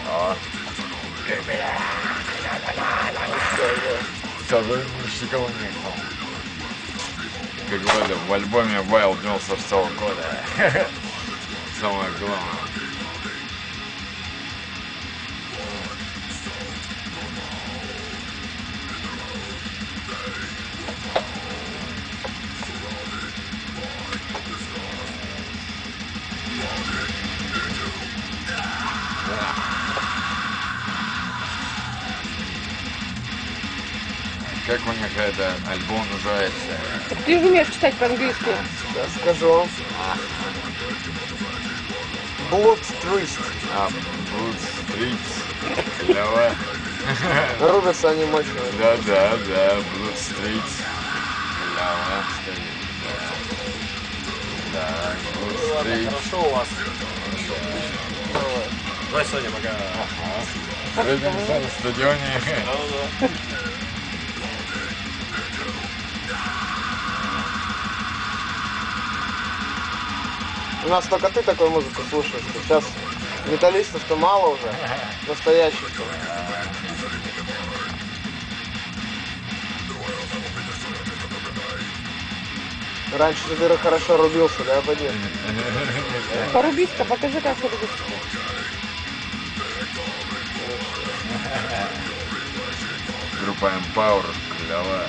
О. Второй никого нет. Как в этом, в альбоме Wild 96-го года. Самое главное. Как у них это альбом называется? Так ты же умеешь читать по-английски. Да, скажу вам. Blood Street. Blood Street. Клево. Рубятся они мощно. Да, Blood Street. Клево. Да, Blood Street. Хорошо у вас. Давай сегодня пока. Встретимся на стадионе. Да. У нас только ты такой музыку слушаешь. Сейчас металлистов-то мало уже. Настоящих-то. Раньше ты хорошо рубился, да, Вадим? Порубись-ка, покажи, как рубиться. Группа Empower. Клево.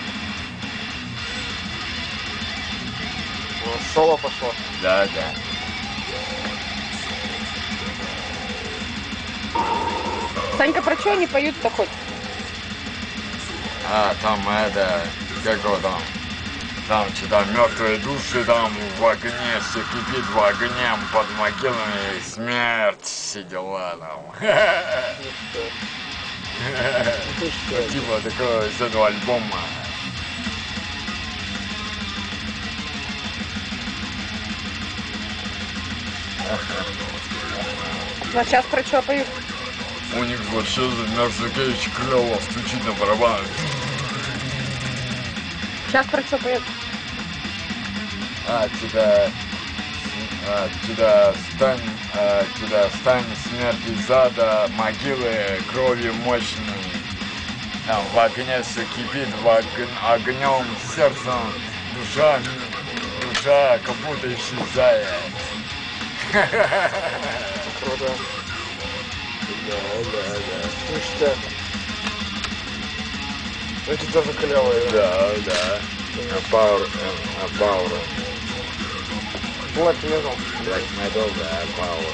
Соло пошло. Да. Санька, про что они поют-то хоть? Там это, как его там? Там что-то мертвые души там в огне, все кипит в огне, под могилами смерть, все дела там. Типа такого из этого альбома. А сейчас про что поют? У них вообще замерзший кейч клево стучит на барабанах. Сейчас про что поют? Стань смерть из ада, могилы кровью мощной. Там в огне все кипит, огнем, сердцем, душа как будто исчезает. Круто. Да. Ништяк. Эти тоже клевые. Да. Power. Black Metal. Black Metal, да, Power.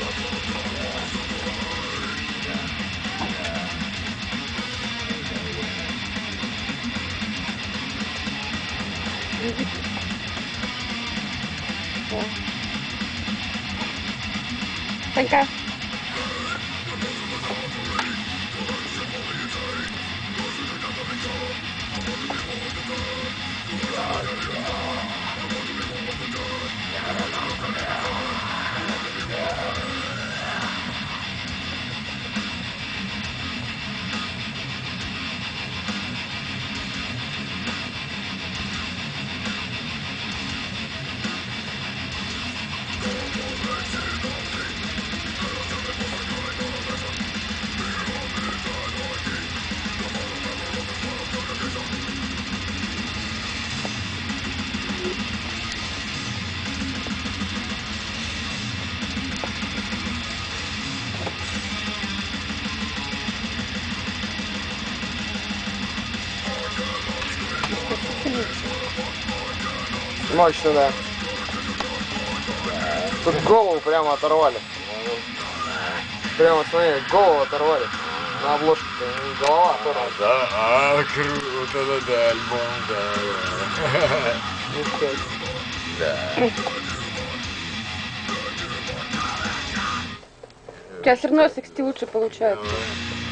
Санька. Мощно, да. Тут голову прямо оторвали. Прямо, смотри, голову оторвали. На обложке-то голова оторвана. Да, круто, да, альбом, да. Ништяк. Да. У тебя все равно секси лучше получается.